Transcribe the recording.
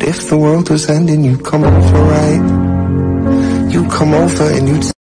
if the world was ending, you'd come over, right? You'd come over and you'd